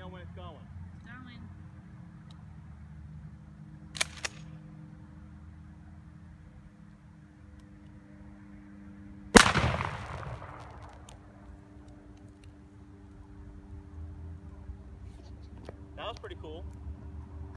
know when it's going. It's going. That was pretty cool.